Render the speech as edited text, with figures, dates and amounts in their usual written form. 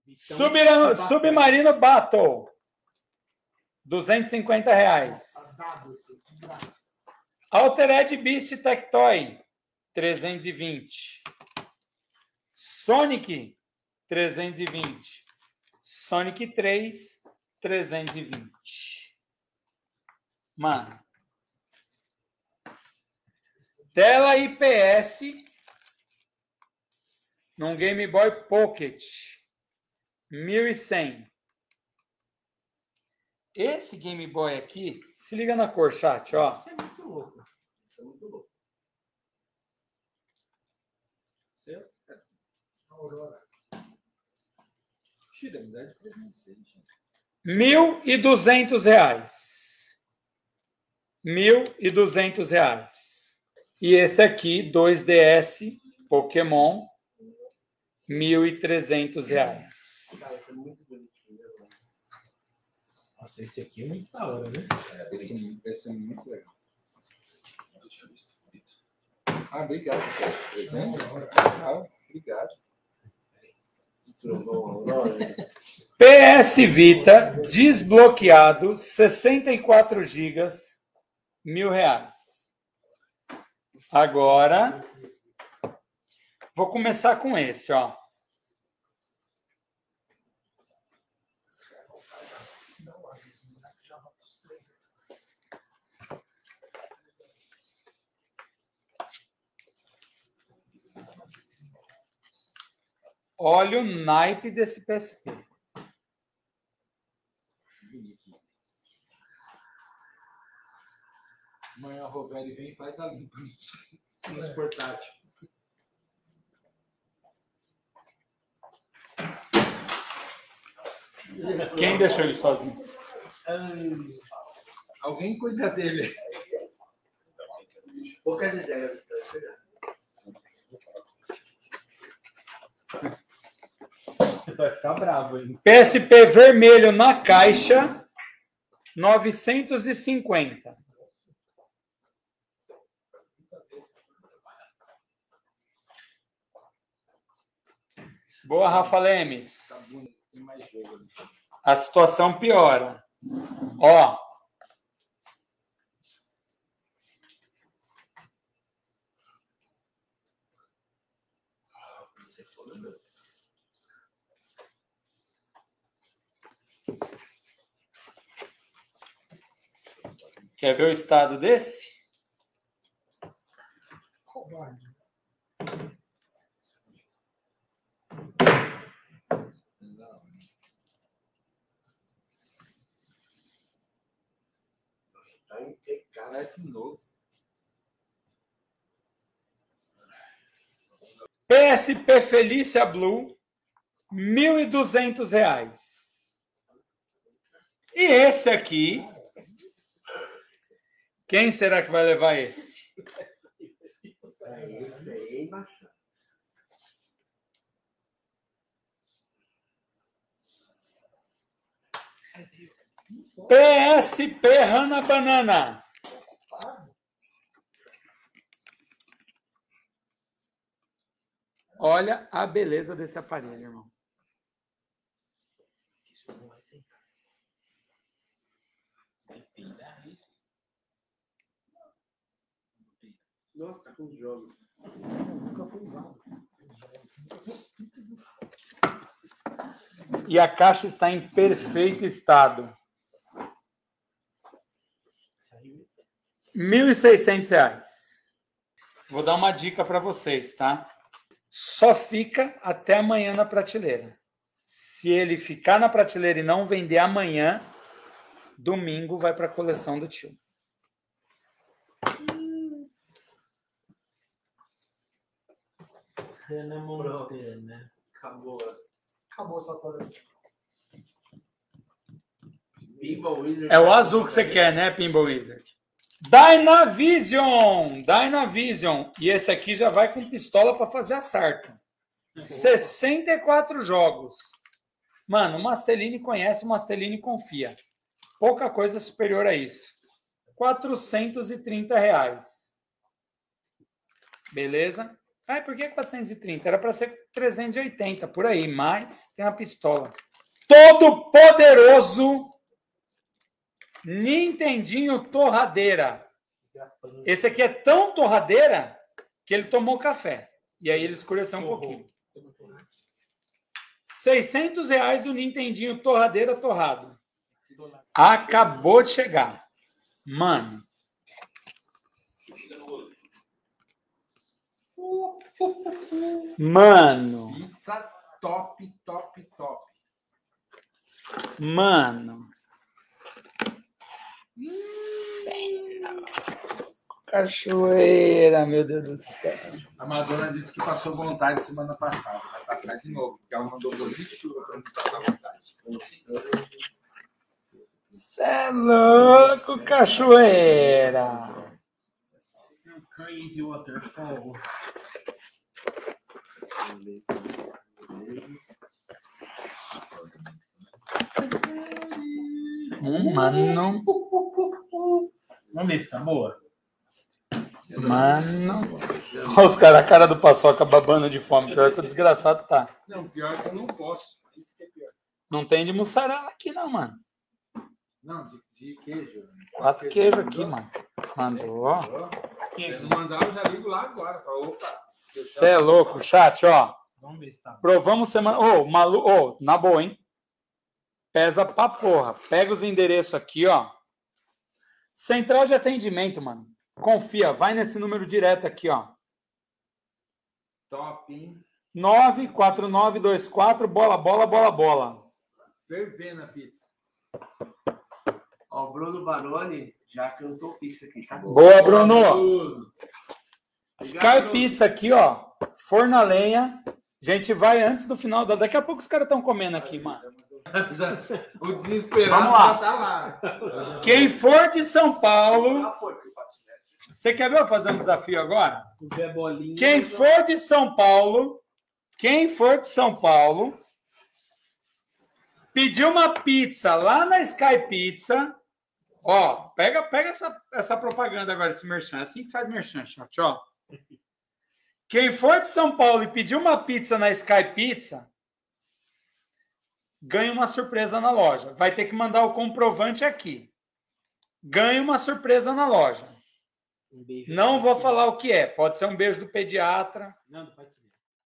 Submarino Battle. R$250. Altered Beast Tectoy. 320. Sonic. 320. Sonic 3. 320. Mano. Tela IPS. Num Game Boy Pocket. 1.100. Esse Game Boy aqui, se liga na cor, chat, ó. Isso é muito louco. Isso é muito louco. Certo? Aurora. Tira, me dá de presente, gente. R$1.200. R$1.200. E esse aqui, 2DS Pokémon, R$1.300. Cara, isso é muito bonitinho, né? Nossa, esse aqui é muito da hora, né? Esse é muito legal. Eu tinha visto. Ah, obrigado. Presente? Ah, obrigado. PS Vita desbloqueado, 64 GB, R$1.000. Agora, vou começar com esse, ó. Olha o naipe desse PSP. Amanhã o Roberto vem e faz a limpa nos portáteis. Quem deixou ele sozinho? Alguém cuida dele. Poucas ideias. Vai ficar bravo, hein? PSP vermelho na caixa, 950. Boa, Rafa Lemes. A situação piora. Ó. Quer ver o estado desse? Tá impecável. Parece novo. PSP Felícia Blue, R$1.200. E esse aqui, quem será que vai levar esse? Esse aí é embaixado. PSP Hana Banana. Olha a beleza desse aparelho, irmão. Nossa, tá com os jogos. Nunca foi usado. E a caixa está em perfeito estado. R$1.600. Vou dar uma dica para vocês, tá? Só fica até amanhã na prateleira. Se ele ficar na prateleira e não vender amanhã, domingo vai para a coleção do tio. Montana. Acabou. Acabou sua coleção. Pinball Wizard. É o azul que você quer, né, Pinball Wizard? Dynavision! Dynavision. E esse aqui já vai com pistola para fazer assalto. 64 jogos. Mano, o Mastellini conhece, o Mastellini confia. Pouca coisa superior a isso. R$430. Beleza? Ai, por que 430? Era para ser 380 por aí, mas tem uma pistola. Todo poderoso Nintendinho torradeira. Esse aqui é tão torradeira que ele tomou café. E aí ele escureceu um pouquinho. R$600 o Nintendinho torradeira torrado. Acabou de chegar. Mano. Mano. Pizza top, top, top. Mano. Cachoeira, meu Deus do céu. A Madonna disse que passou vontade semana passada. Vai passar de novo, porque ela mandou bolinho de chuva para não passar vontade. Cê é louco, cachoeira. Crazy waterfall. Mano. Vamos ver se tá boa. Mano. Olha os caras, a cara do Paçoca babando de fome. Pior que o desgraçado tá. Não, pior que eu não posso. Isso que é pior. Não tem de mussarela aqui, não, mano. Não, de queijo. 4 queijos aqui, mano. Mandou, ó. Se não mandar, eu já ligo lá agora. Fala, opa. Você é louco, chat, ó. Vamos ver se tá boa. Provamos semana. Ô, na boa, hein? Pesa pra porra. Pega os endereços aqui, ó. Central de atendimento, mano. Confia, vai nesse número direto aqui, ó. Top, hein? 94924 bola. Fervendo a pizza. Ó, o Bruno Baroni já cantou pizza aqui, tá? Boa, Bruno. Tudo. Sky Pizza aqui, ó. Forno a lenha. A gente vai antes do final. Daqui a pouco os caras estão comendo aqui, mano. O desesperado Vamos lá. já tá lá. Quem for de São Paulo. Você quer ver eu fazer um desafio agora? O Zé Bolinha. Quem for de São Paulo, pedir uma pizza lá na Sky Pizza, ó, pega essa propaganda agora, esse merchan, é assim que faz merchan, chat, ó. Quem for de São Paulo e pedir uma pizza na Sky Pizza, ganha uma surpresa na loja. Vai ter que mandar o comprovante aqui. Ganha uma surpresa na loja. Um beijo. Não vou falar o que é. Pode ser um beijo do pediatra. Não, do pai de